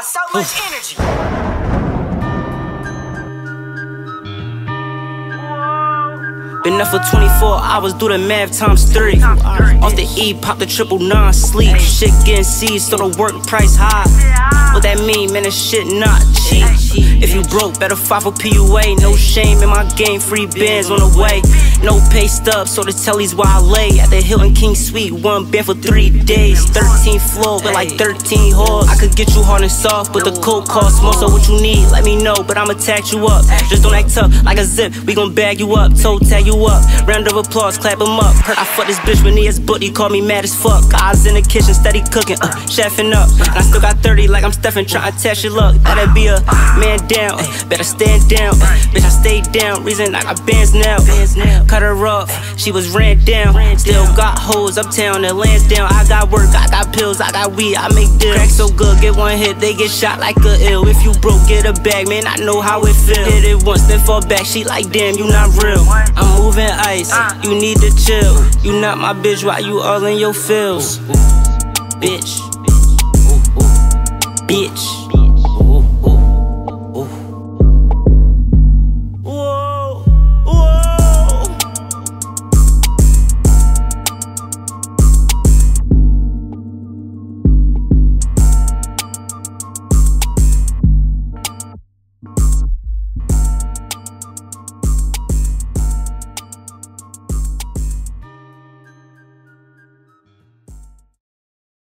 got so much energy. Been up for 24 hours, do the math times 3. Off the E, pop the triple non-sleep. Shit getting seized, so the work price high. What that mean, man, this shit not cheap. If you broke, better file for PUA. No shame in my game, free bands on the way. No pay stub, so the telly's why I lay at the Hilton King Suite, one band for 3 days. 13th floor with like 13 whores. I could get you hard and soft, but the cold costs more. So what you need, let me know, but I'ma tax you up. Just don't act tough like a zip, we gon' bag you up, toe tag you up. Round of applause, clap him up. Heard I fucked this bitch when he is booked, he called me mad as fuck. Eyes in the kitchen, steady cooking, chefing up. And I still got 30 like I'm Stephen, trying to test your luck. That'd be a man down, better stand down. Bitch, I stayed down, reason I got bands now. Cut her off, she was ran down. Still got hoes uptown and lands down. I got work, I got pills, I got weed, I make deals. Crack so good, get one hit, they get shot like a ill. If you broke, get a bag, man, I know how it feel. Hit it once, then fall back, she like, damn, you not real. I'm moving ice, you need to chill. You not my bitch, why you all in your feels? Bitch. Bitch.